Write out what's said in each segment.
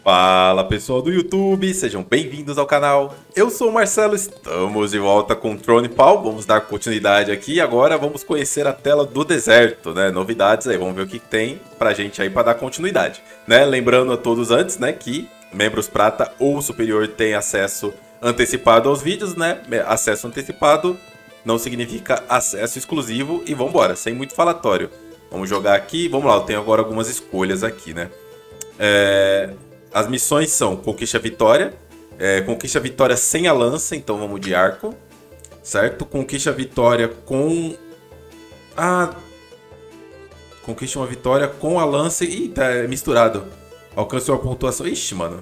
Fala pessoal do YouTube, sejam bem-vindos ao canal. Eu sou o Marcelo, estamos de volta com o Throne Pal. Vamos dar continuidade aqui. Agora vamos conhecer a tela do deserto, né? Novidades aí, vamos ver o que tem pra gente aí pra dar continuidade, né? Lembrando a todos antes, né, que membros prata ou superior têm acesso antecipado aos vídeos, né? Acesso antecipado não significa acesso exclusivo e vambora, sem muito falatório. Vamos jogar aqui, vamos lá, eu tenho agora algumas escolhas aqui, né? As missões são Conquista Vitória, Conquista Vitória sem a lança, então vamos de arco, certo? Conquista Vitória com... Conquista uma vitória com a lança e tá misturado. Alcance uma pontuação... Ixi, mano.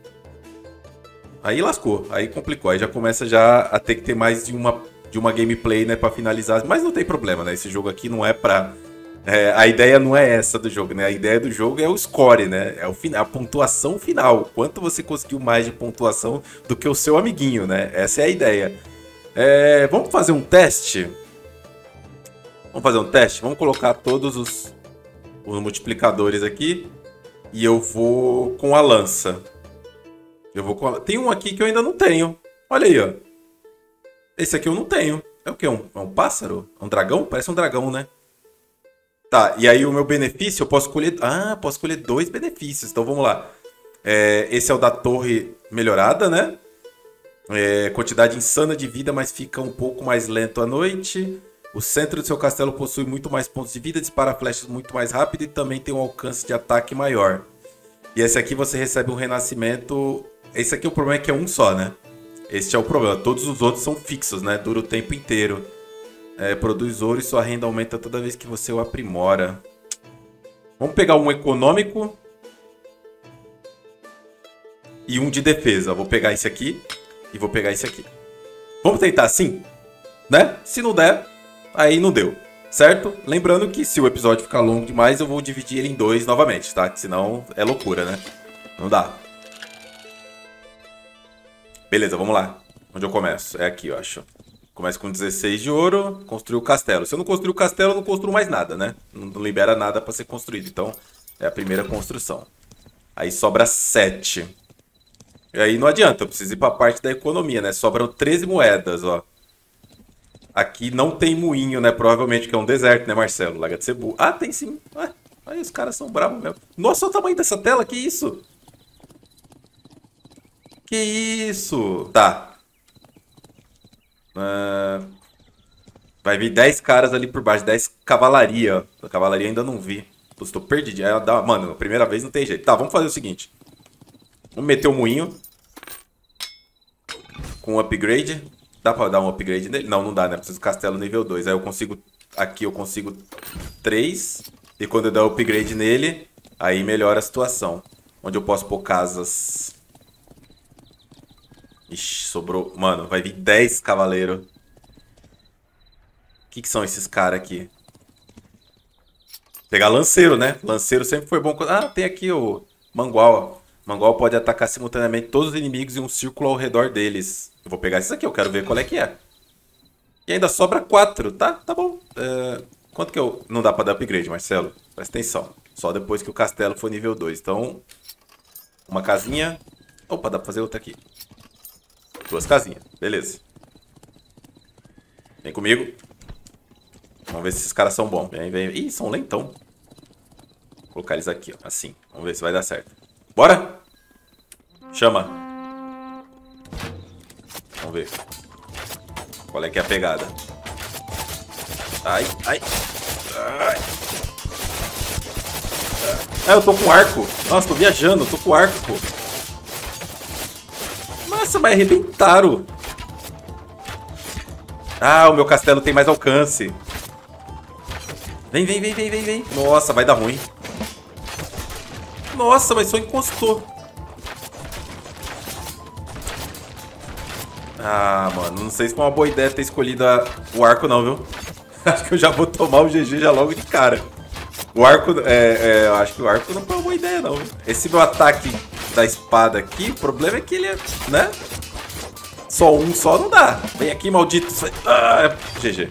Aí lascou, aí complicou, aí já começa já a ter que ter mais de uma gameplay, né, pra finalizar. Mas não tem problema, né? Esse jogo aqui não é pra... a ideia não é essa do jogo, né? A ideia do jogo é o score, né? É a pontuação final. Quanto você conseguiu mais de pontuação do que o seu amiguinho, né? Essa é a ideia. Vamos fazer um teste? Vamos fazer um teste? Vamos colocar todos os multiplicadores aqui. E eu vou com a lança. Tem um aqui que eu ainda não tenho. Olha aí, ó. Esse aqui eu não tenho. É o quê? É um pássaro? É um dragão? Parece um dragão, né? Tá, e aí o meu benefício, eu posso escolher... posso escolher 2 benefícios. Então vamos lá. Esse é o da torre melhorada, né? Quantidade insana de vida, mas fica um pouco mais lento à noite. O centro do seu castelo possui muito mais pontos de vida, dispara flechas muito mais rápido e também tem um alcance de ataque maior. E esse aqui você recebe um renascimento... Esse aqui o problema é que é um só, né? Este é o problema. Todos os outros são fixos, né? Dura o tempo inteiro. Produz ouro e sua renda aumenta toda vez que você o aprimora. Vamos pegar um econômico e um de defesa. Vou pegar esse aqui e vou pegar esse aqui. Vamos tentar assim, né? Se não der, aí não deu, certo? Lembrando que se o episódio ficar longo demais, eu vou dividir ele em 2 novamente, tá? Que senão é loucura, né? Não dá. Beleza, vamos lá. Onde eu começo? É aqui, eu acho. Começa com 16 de ouro, construir o castelo. Se eu não construir o castelo, eu não construo mais nada, né? Não libera nada para ser construído. Então, é a primeira construção. Aí sobra 7. E aí não adianta, eu preciso ir para a parte da economia, né? Sobram 13 moedas, ó. Aqui não tem moinho, né? Provavelmente que é um deserto, né, Marcelo? Larga de ser burro. Ah, tem sim. Aí os caras são bravos mesmo. Nossa, olha o tamanho dessa tela, que isso? Que isso? Tá. Vai vir 10 caras ali por baixo, 10 cavalaria. A cavalaria ainda não vi. Estou perdido. Mano, a primeira vez não tem jeito. Tá, vamos fazer o seguinte. Vamos meter o moinho. Com upgrade. Dá pra dar um upgrade nele? Não, não dá, né? Preciso do castelo nível 2. Aí eu consigo... Aqui eu consigo 3. E quando eu der o upgrade nele, aí melhora a situação. Onde eu posso pôr casas... Ixi, sobrou... Mano, vai vir 10 cavaleiros. O que são esses caras aqui? Pegar lanceiro, né? Lanceiro sempre foi bom. Tem aqui o Mangual. Mangual pode atacar simultaneamente todos os inimigos em um círculo ao redor deles. Eu vou pegar isso aqui, eu quero ver qual é que é. E ainda sobra 4, tá? Tá bom. Quanto que eu... Não dá pra dar upgrade, Marcelo. Presta atenção. Só depois que o castelo for nível 2. Então, uma casinha. Opa, dá pra fazer outra aqui. 2 casinhas, beleza. Vem comigo. Vamos ver se esses caras são bons. Vem. Ih, são lentão. Vou colocar eles aqui, ó, assim. Vamos ver se vai dar certo. Bora! Chama. Vamos ver. Qual é que é a pegada? Ai. Eu tô com arco. Nossa, tô viajando, tô com arco, pô. Nossa, mas arrebentaram. O meu castelo tem mais alcance. Vem. Nossa, vai dar ruim. Nossa, mas só encostou. Mano, não sei se foi uma boa ideia ter escolhido o arco não, viu? Acho que eu já vou tomar o GG já logo de cara. O arco, eu acho que o arco não foi uma boa ideia não, viu? Esse meu ataque da espada aqui, o problema é que ele é, né? Só um só não dá. Vem aqui, maldito. GG.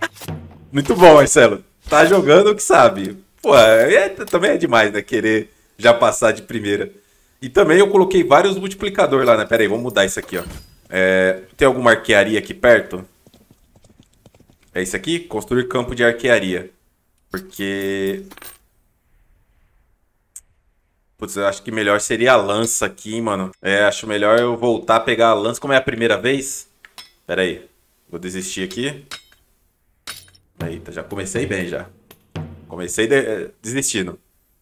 Muito bom, Marcelo. Tá jogando o que sabe. Pô, também é demais, né? Querer já passar de primeira. E também eu coloquei vários multiplicador lá, né? Pera aí, vamos mudar isso aqui, ó. Tem alguma arquearia aqui perto? É isso aqui? Construir campo de arquearia. Porque... Putz, eu acho que melhor seria a lança aqui, mano. Acho melhor eu voltar a pegar a lança. Como é a primeira vez? Pera aí. Vou desistir aqui. Eita, já comecei bem, já. Comecei desistindo.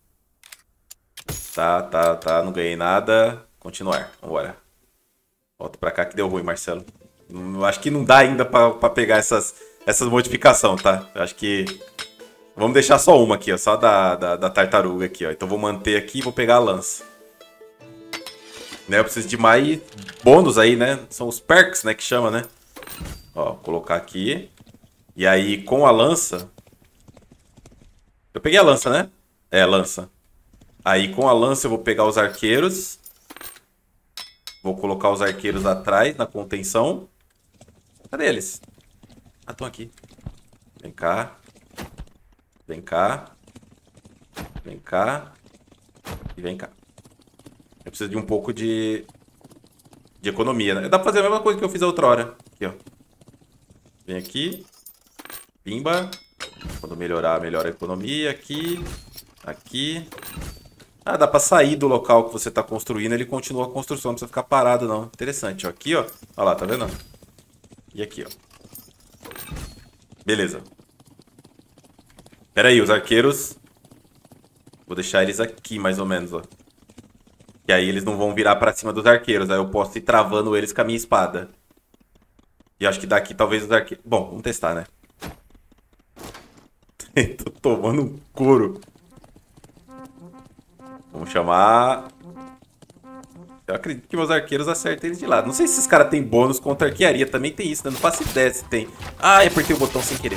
Tá. Não ganhei nada. Continuar. Vambora. Volta pra cá que deu ruim, Marcelo. Eu acho que não dá ainda pra pegar essas modificações, tá? Eu acho que... Vamos deixar só uma aqui, ó. Só da tartaruga aqui, ó. Então vou manter aqui e vou pegar a lança. Né? Eu preciso de mais bônus aí, né? São os perks, né? Que chama, né? Ó, vou colocar aqui. E aí, com a lança... Eu peguei a lança, né? Lança. Aí, com a lança, eu vou pegar os arqueiros. Vou colocar os arqueiros atrás, na contenção. Cadê eles? Ah, estão aqui. Vem cá. Vem cá. Vem cá. E vem cá. Eu preciso de um pouco de economia, né? Dá pra fazer a mesma coisa que eu fiz a outra hora. Aqui, ó. Vem aqui. Pimba. Quando melhorar, melhora a economia. Aqui. Aqui. Ah, dá pra sair do local que você tá construindo. Ele continua a construção. Não precisa ficar parado, não. Interessante, ó. Aqui, ó. Olha lá, tá vendo? E aqui, ó. Beleza. Pera aí, os arqueiros... Vou deixar eles aqui, mais ou menos, ó. E aí eles não vão virar pra cima dos arqueiros. Aí eu posso ir travando eles com a minha espada. E acho que daqui talvez os arqueiros... Bom, vamos testar, né? Tô tomando um couro. Vamos chamar... Eu acredito que meus arqueiros acertem eles de lado. Não sei se esses caras têm bônus contra arquearia. Também tem isso, né? Não faço ideia se tem. Ah, apertei o botão sem querer.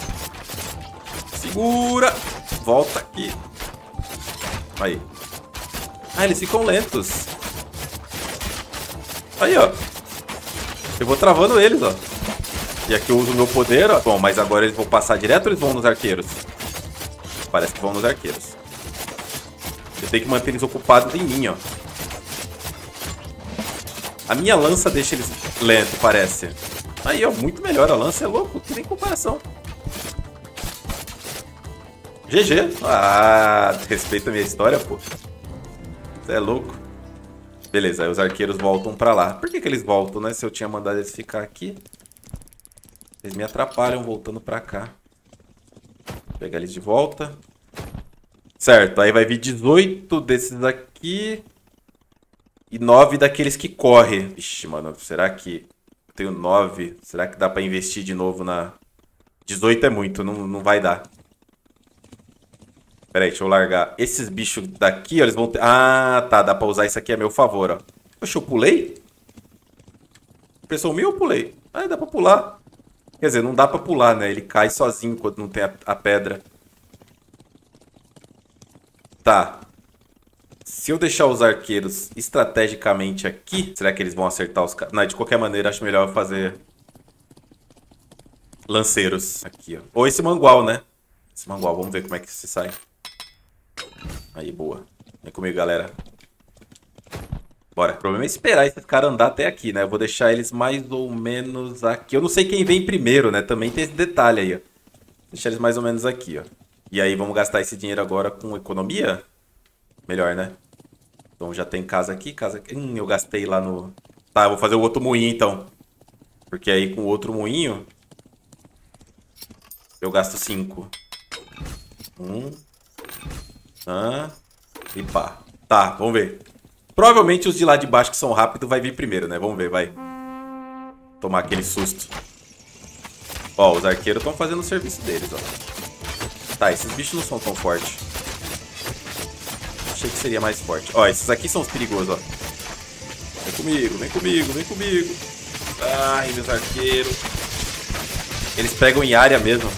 Segura. Volta aqui. Aí. Ah, eles ficam lentos. Aí, ó. Eu vou travando eles, ó. E aqui eu uso o meu poder, ó. Bom, mas agora eles vão passar direto ou eles vão nos arqueiros? Parece que vão nos arqueiros. Eu tenho que manter eles ocupados em mim, ó. A minha lança deixa eles lentos, parece. Aí, ó. Muito melhor. A lança é louco. Não tem comparação. GG. Ah, respeita a minha história, pô. Você é louco. Beleza, aí os arqueiros voltam pra lá. Por que eles voltam, né? Se eu tinha mandado eles ficar aqui. Eles me atrapalham voltando pra cá. Vou pegar eles de volta. Certo, aí vai vir 18 desses aqui. E 9 daqueles que correm. Ixi, mano, será que... Eu tenho 9. Será que dá pra investir de novo na... 18 é muito, não vai dar. Pera aí, deixa eu largar. Esses bichos daqui, ó, eles vão ter... Ah, tá, dá pra usar isso aqui a meu favor, ó. Poxa, eu pulei? Pressão minha ou eu pulei? Ah, dá pra pular. Quer dizer, não dá pra pular, né? Ele cai sozinho quando não tem a pedra. Tá. Se eu deixar os arqueiros estrategicamente aqui, será que eles vão acertar os caras? Não, de qualquer maneira, acho melhor eu fazer... lanceiros. Aqui, ó. Ou esse mangual, né? Esse mangual, vamos ver como é que se sai. Aí, boa. Vem comigo, galera. Bora. O problema é esperar esse cara andar até aqui, né? Eu vou deixar eles mais ou menos aqui. Eu não sei quem vem primeiro, né? Também tem esse detalhe aí, ó. Deixar eles mais ou menos aqui, ó. E aí, vamos gastar esse dinheiro agora com economia? Melhor, né? Então, já tem casa aqui, casa aqui. Eu gastei lá no... Tá, eu vou fazer o outro moinho, então. Porque aí, com o outro moinho... eu gasto 5. 1... e pá. Tá, vamos ver. Provavelmente os de lá de baixo que são rápidos vai vir primeiro, né? Vamos ver, vai. Tomar aquele susto. Ó, os arqueiros estão fazendo o serviço deles, ó. Tá, esses bichos não são tão fortes. Achei que seria mais forte. Ó, esses aqui são os perigosos, ó. Vem comigo, vem comigo, vem comigo. Ai, meus arqueiros. Eles pegam em área mesmo.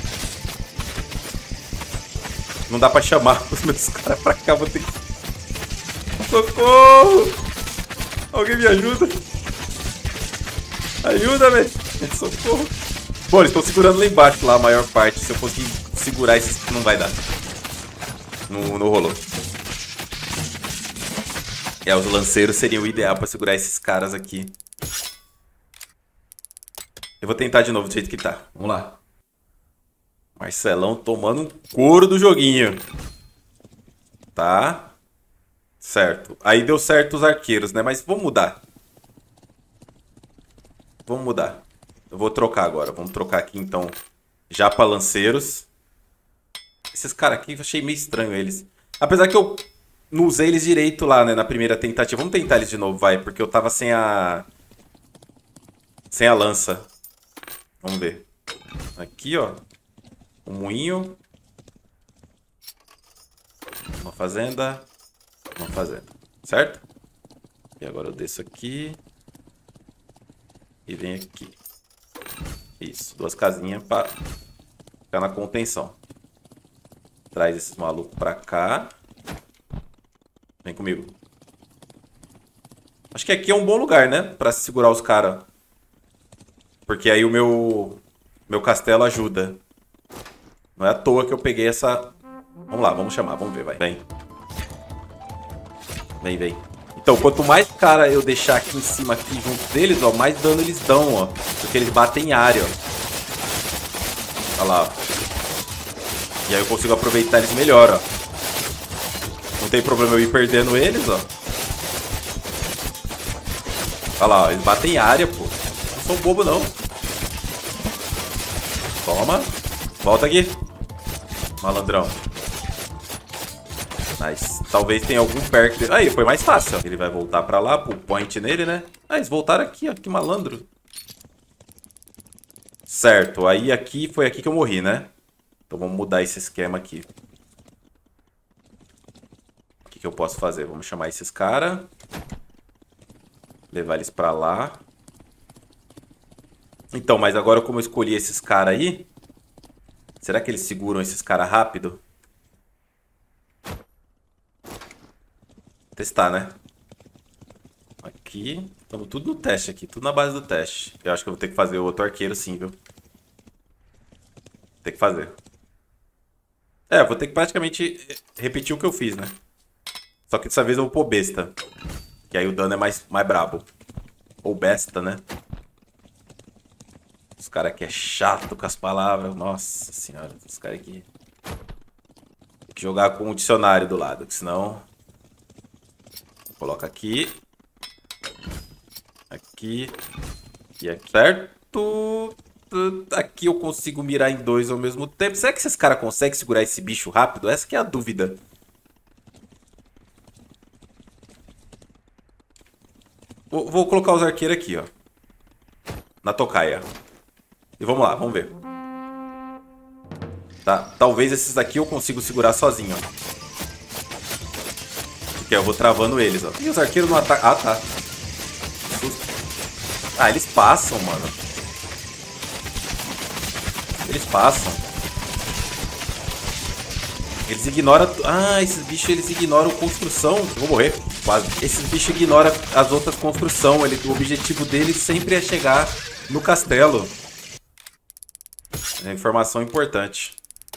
Não dá pra chamar os meus caras pra cá, vou ter que... Socorro! Alguém me ajuda? Ajuda, velho! Socorro! Bom, eles estão segurando lá embaixo, lá a maior parte. Se eu conseguir segurar esses, não vai dar. Não rolou. Os lanceiros seriam o ideal pra segurar esses caras aqui. Eu vou tentar de novo do jeito que tá. Vamos lá. Marcelão tomando um couro do joguinho. Tá. Certo. Aí deu certo os arqueiros, né? Mas vamos mudar. Vamos mudar. Eu vou trocar agora. Vamos trocar aqui, então, já pra lanceiros. Esses caras aqui, eu achei meio estranho eles. Apesar que eu não usei eles direito lá, né? Na primeira tentativa. Vamos tentar eles de novo, vai. Porque eu tava sem a... sem a lança. Vamos ver. Aqui, ó. Um moinho. Uma fazenda. Uma fazenda. Certo? E agora eu desço aqui. E vem aqui. Isso. 2 casinhas pra ficar na contenção. Traz esses malucos pra cá. Vem comigo. Acho que aqui é um bom lugar, né? Pra segurar os caras. Porque aí o meu castelo ajuda. Não é à toa que eu peguei essa... Vamos lá, vamos chamar, vamos ver, vai. Vem. Vem, vem. Então, quanto mais cara eu deixar aqui em cima, aqui junto deles, ó, mais dano eles dão, ó. Porque eles batem em área, ó. Olha lá, ó. E aí eu consigo aproveitar eles melhor, ó. Não tem problema eu ir perdendo eles, ó. Olha lá, ó. Eles batem em área, pô. Não são bobo, não. Toma. Volta aqui. Malandrão. Nice. Talvez tenha algum perk dele. Aí, foi mais fácil, ó. Ele vai voltar pra lá, pro point nele, né? Ah, eles voltaram aqui, ó. Que malandro. Certo. Aí, aqui, foi aqui que eu morri, né? Então, vamos mudar esse esquema aqui. O que eu posso fazer? Vamos chamar esses caras. Levar eles pra lá. Então, mas agora como eu escolhi esses caras aí... Será que eles seguram esses caras rápido? Testar, né? Aqui. Estamos tudo no teste aqui. Tudo na base do teste. Eu acho que eu vou ter que fazer o outro arqueiro sim, viu? Tem que fazer. É, eu vou ter que praticamente repetir o que eu fiz, né? Só que dessa vez eu vou pôr besta. Que aí o dano é mais brabo. Ou besta, né? Os caras aqui é chato com as palavras. Nossa senhora, os caras aqui. Tem que jogar com o dicionário do lado, que senão... Coloca aqui. Aqui. E aqui. Certo. Aqui eu consigo mirar em 2 ao mesmo tempo. Será que esses caras conseguem segurar esse bicho rápido? Essa que é a dúvida. Vou colocar os arqueiros aqui, ó. Na tocaia. E vamos lá, vamos ver. Tá, talvez esses daqui eu consigo segurar sozinho, ó. Porque eu vou travando eles, ó. E os arqueiros não atacam... Ah, tá. Ah, eles passam, mano. Eles passam. Eles ignoram... Ah, esses bichos, eles ignoram construção. Eu vou morrer, quase. Esses bichos ignoram as outras construções. O objetivo deles sempre é chegar no castelo. É informação importante.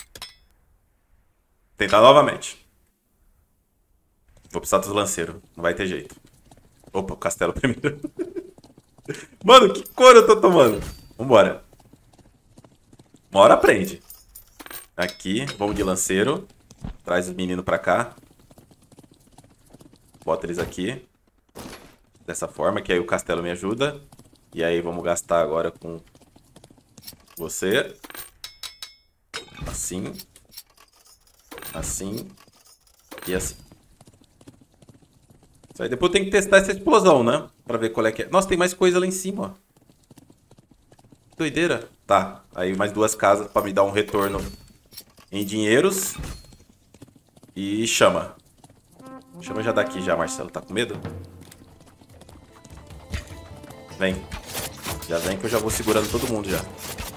Tentar novamente. Vou precisar dos lanceiros. Não vai ter jeito. Opa, o castelo primeiro. Mano, que cor eu tô tomando? Vambora. Uma hora aprende. Aqui, vamos de lanceiro. Traz os meninos pra cá. Bota eles aqui. Dessa forma, que aí o castelo me ajuda. E aí vamos gastar agora com você. Assim. Assim. E assim. Isso aí depois tem que testar essa explosão, né? Pra ver qual é que é. Nossa, tem mais coisa lá em cima, ó. Que doideira. Tá. Aí mais 2 casas pra me dar um retorno em dinheiros. E chama. Chama já daqui já, Marcelo. Tá com medo? Vem. Já vem que eu já vou segurando todo mundo já.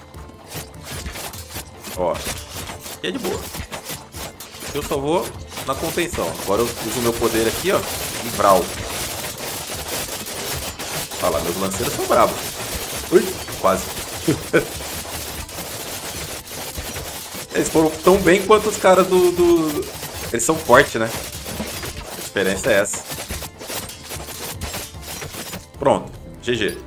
Ó. E é de boa. Eu só vou na contenção. Agora eu uso o meu poder aqui, ó. E Vral. Olha lá, meus lanceiros são bravos. Ui, quase. Eles foram tão bem quanto os caras do... Eles são fortes, né? A diferença é essa. Pronto. GG.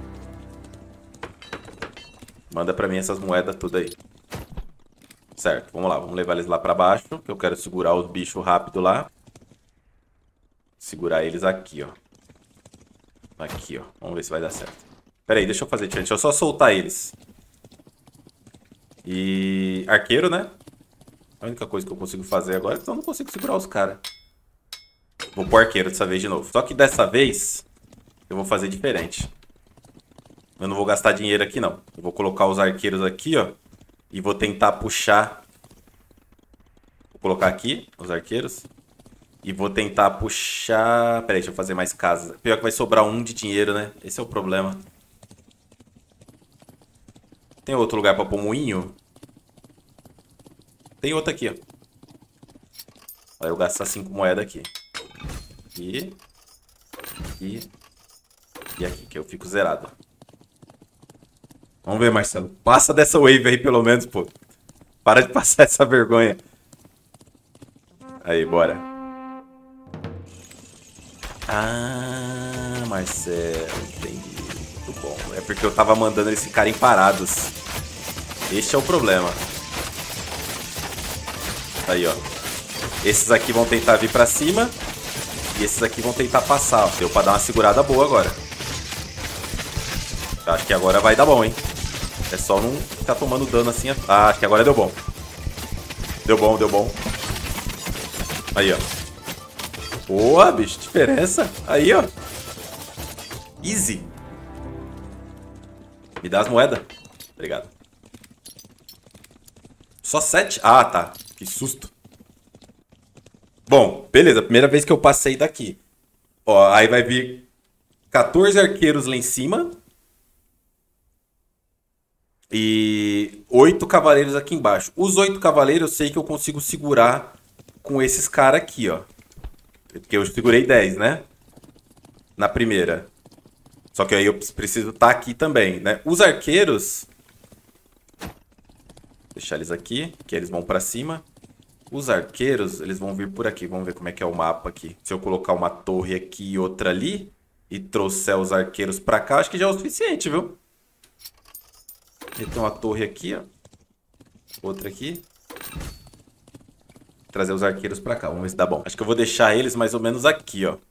Manda pra mim essas moedas tudo aí. Certo, vamos lá. Vamos levar eles lá pra baixo, que eu quero segurar os bichos rápido lá. Segurar eles aqui, ó. Aqui, ó. Vamos ver se vai dar certo. Pera aí, deixa eu fazer diferente. Deixa eu só soltar eles. E... arqueiro, né? A única coisa que eu consigo fazer agora é que eu não consigo segurar os caras. Vou pôr arqueiro dessa vez de novo. Só que dessa vez eu vou fazer diferente. Eu não vou gastar dinheiro aqui, não. Eu vou colocar os arqueiros aqui, ó. E vou tentar puxar... Vou colocar aqui os arqueiros. E vou tentar puxar... Pera aí, deixa eu fazer mais casas. Pior que vai sobrar um de dinheiro, né? Esse é o problema. Tem outro lugar pra pôr moinho? Tem outro aqui, ó. Aí eu gastar 5 moedas aqui. E aqui, que eu fico zerado. Vamos ver, Marcelo. Passa dessa wave aí, pelo menos, pô. Para de passar essa vergonha. Aí, bora. Ah, Marcelo. Entendi. Muito bom. É porque eu tava mandando eles ficarem parados. Este é o problema. Aí, ó. Esses aqui vão tentar vir pra cima. E esses aqui vão tentar passar, ó. Deu pra dar uma segurada boa agora. Acho que agora vai dar bom, hein? É só não ficar tomando dano assim. Ah, acho que agora deu bom. Deu bom, deu bom. Aí, ó. Boa, bicho. Diferença. Aí, ó. Easy. Me dá as moedas. Obrigado. Só 7? Ah, tá. Que susto. Bom, beleza. Primeira vez que eu passei daqui. Ó, aí vai vir 14 arqueiros lá em cima. E 8 cavaleiros aqui embaixo. Os 8 cavaleiros eu sei que eu consigo segurar com esses caras aqui, ó. Porque eu segurei 10, né? Na primeira. Só que aí eu preciso estar aqui também, né? Os arqueiros... deixar eles aqui, que eles vão pra cima. Os arqueiros, eles vão vir por aqui. Vamos ver como é que é o mapa aqui. Se eu colocar uma torre aqui e outra ali, e trouxer os arqueiros pra cá, acho que já é o suficiente, viu? Tem uma torre aqui, ó. Outra aqui. Trazer os arqueiros pra cá. Vamos ver se dá bom. Acho que eu vou deixar eles mais ou menos aqui, ó.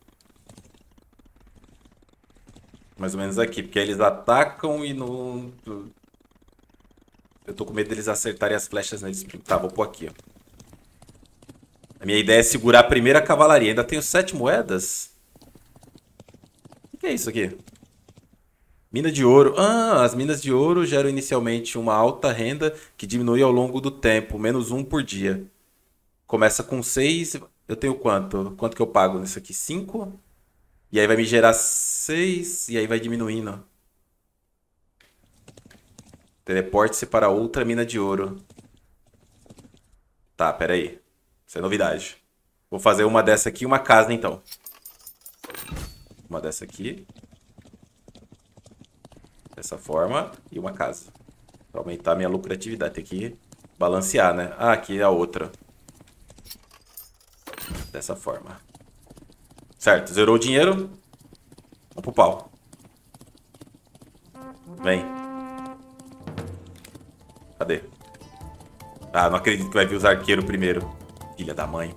Mais ou menos aqui. Porque aí eles atacam e não... eu tô com medo deles acertarem as flechas neles. Tá, vou pôr aqui, ó. A minha ideia é segurar a primeira cavalaria. Ainda tenho 7 moedas? O que é isso aqui? Mina de ouro. Ah, as minas de ouro geram inicialmente uma alta renda que diminui ao longo do tempo. Menos 1 por dia. Começa com 6. Eu tenho quanto? Quanto que eu pago nisso aqui? 5? E aí vai me gerar 6. E aí vai diminuindo. Teleporte-se para outra mina de ouro. Tá, pera aí. Isso é novidade. Vou fazer uma dessa aqui e uma casa, então. Uma dessa aqui. Dessa forma. E uma casa. Pra aumentar a minha lucratividade. Tem que balancear, né? Ah, aqui é a outra. Dessa forma. Certo. Zerou o dinheiro. Vamos pro pau. Vem. Cadê? Ah, não acredito que vai vir os arqueiros primeiro. Filha da mãe.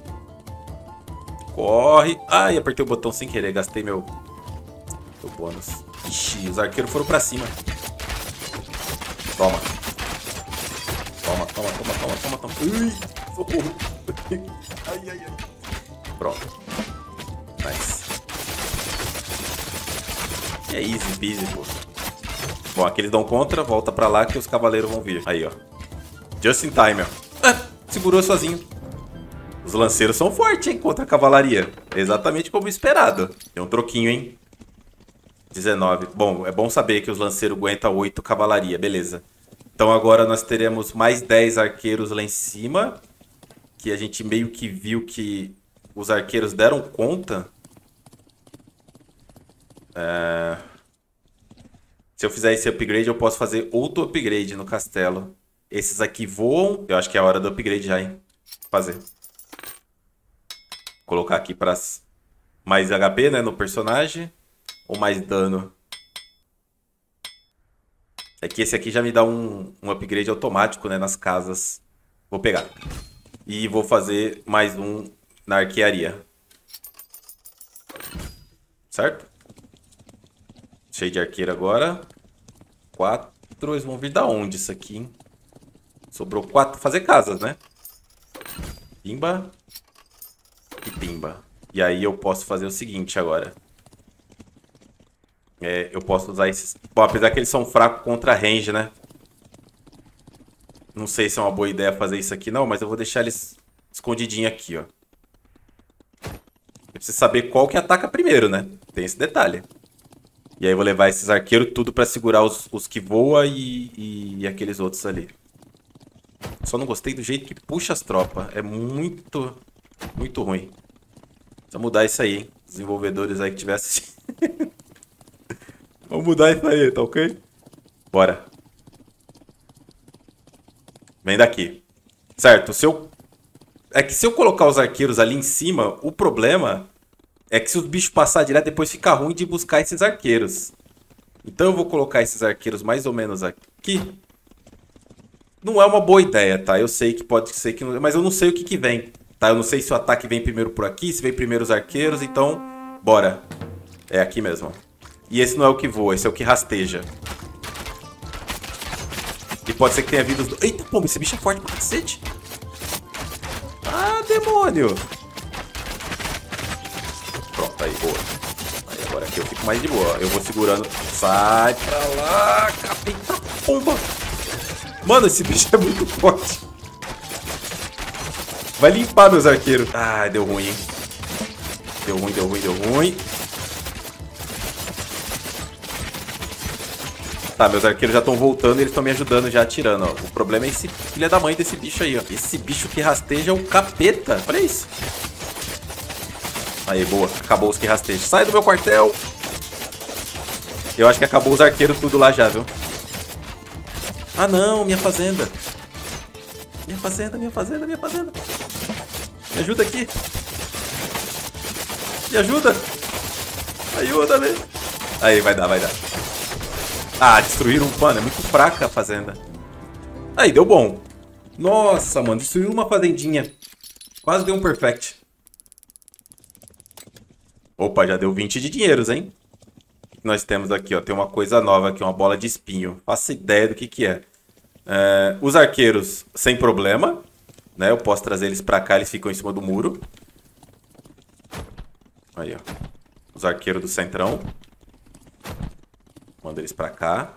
Corre. Ai, apertei o botão sem querer. Gastei meu bônus. Ixi, os arqueiros foram pra cima. Toma. Toma, toma, toma, toma, toma, toma. Ui, socorro. Ai, ai, ai. Pronto. Nice. É easy peasy, pô. Bom, aqui eles dão contra. Volta pra lá que os cavaleiros vão vir. Aí, ó. Just in time, ó. Ah, segurou sozinho. Os lanceiros são fortes, hein, contra a cavalaria. Exatamente como esperado. Tem um troquinho, hein. 19. Bom, é bom saber que os lanceiros aguentam 8 cavalaria. Beleza. Então agora nós teremos mais 10 arqueiros lá em cima. Que a gente meio que viu que os arqueiros deram conta. Se eu fizer esse upgrade, eu posso fazer outro upgrade no castelo. Esses aqui voam. Eu acho que é a hora do upgrade já, hein. Fazer. Colocar aqui para mais HP, né, no personagem. Ou mais dano? É que esse aqui já me dá um upgrade automático, né? Nas casas. Vou pegar. E vou fazer mais um na arquearia. Certo? Cheio de arqueiro agora. 4. Eles vão vir da onde isso aqui, hein? Sobrou 4. Fazer casas, né? Pimba. E pimba. E aí eu posso fazer o seguinte agora. Eu posso usar esses... Bom, apesar que eles são fracos contra range, né? Não sei se é uma boa ideia fazer isso aqui, não. Mas eu vou deixar eles escondidinhos aqui, ó. Eu preciso saber qual que ataca primeiro, né? Tem esse detalhe. E aí eu vou levar esses arqueiros tudo pra segurar os que voam e aqueles outros ali. Só não gostei do jeito que puxa as tropas. É muito, muito ruim. Precisa mudar isso aí, hein? Desenvolvedores aí que estiver assistindo. Vamos mudar isso aí, tá ok? Bora. Vem daqui. Certo, é que se eu colocar os arqueiros ali em cima, o problema é que se os bichos passar direto, depois fica ruim de buscar esses arqueiros. Então eu vou colocar esses arqueiros mais ou menos aqui. Não é uma boa ideia, tá? Eu sei que pode ser que não... Mas eu não sei o que vem, tá? Eu não sei se o ataque vem primeiro por aqui, se vem primeiro os arqueiros, então... Bora. É aqui mesmo. E esse não é o que voa, esse é o que rasteja. E pode ser que tenha vindo... Eita, pô, esse bicho é forte pra cacete. Ah, demônio. Pronto, aí, boa. Aí, agora aqui eu fico mais de boa. Eu vou segurando. Sai pra lá, capeta pomba. Mano, esse bicho é muito forte. Vai limpar meus arqueiros. Ah, deu ruim, hein? Deu ruim, deu ruim, deu ruim. Tá, meus arqueiros já estão voltando e eles estão me ajudando já atirando, ó. O problema é esse filho da mãe desse bicho aí, ó. Esse bicho que rasteja é o capeta. Olha isso. Aí, boa. Acabou os que rastejam. Sai do meu quartel. Eu acho que acabou os arqueiros tudo lá já, viu? Ah, não. Minha fazenda. Minha fazenda, minha fazenda, minha fazenda. Me ajuda aqui. Me ajuda. Ajuda-me. Aí, vai dar, vai dar. Ah, destruíram... Mano, é muito fraca a fazenda. Aí, deu bom. Nossa, mano. Destruíram uma fazendinha. Quase deu um perfect. Opa, já deu 20 de dinheiros, hein? O que nós temos aqui, ó? Tem uma coisa nova aqui, uma bola de espinho. Faço ideia do que é. Os arqueiros, sem problema. Né? Eu posso trazer eles pra cá, eles ficam em cima do muro. Aí, ó. Os arqueiros do centrão. Manda eles pra cá.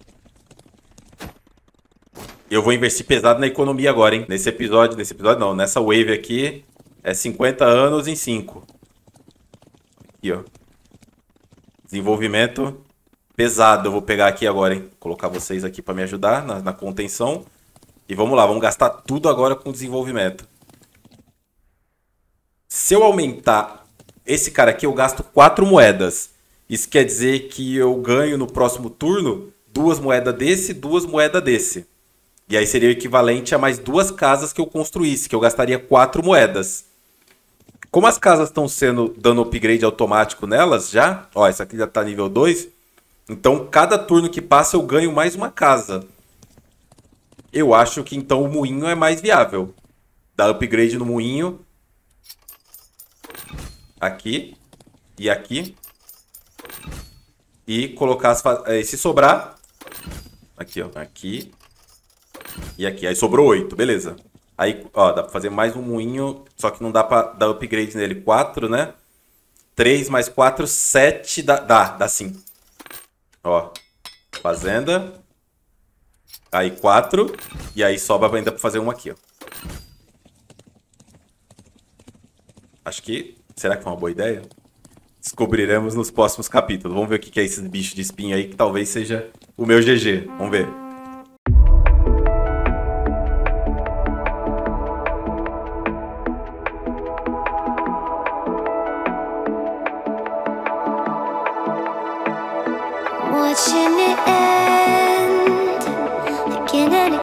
Eu vou investir pesado na economia agora, hein? Nesse episódio não. Nessa wave aqui é 50 anos em 5. Aqui, ó. Desenvolvimento pesado. Eu vou pegar aqui agora, hein? Vou colocar vocês aqui pra me ajudar na contenção. E vamos lá, vamos gastar tudo agora com desenvolvimento. Se eu aumentar esse cara aqui, eu gasto 4 moedas. Isso quer dizer que eu ganho no próximo turno 2 moedas desse e 2 moedas desse. E aí seria o equivalente a mais 2 casas que eu construísse, que eu gastaria 4 moedas. Como as casas estão dando upgrade automático nelas já, ó, essa aqui já tá nível 2, então cada turno que passa eu ganho mais uma casa. Eu acho que então o moinho é mais viável. Dar upgrade no moinho. Aqui e aqui. E colocar se sobrar. Aqui, ó. Aqui. E aqui. Aí sobrou 8, beleza. Aí, ó, dá pra fazer mais um moinho. Só que não dá pra dar upgrade nele. 4, né? 3 mais 4, 7. Dá sim. Ó. Fazenda. Aí 4. E aí sobra ainda pra fazer um aqui, ó. Acho que... Será que foi uma boa ideia? Descobriremos nos próximos capítulos. Vamos ver o que é esses bichos de espinho aí, que talvez seja o meu GG. Vamos ver.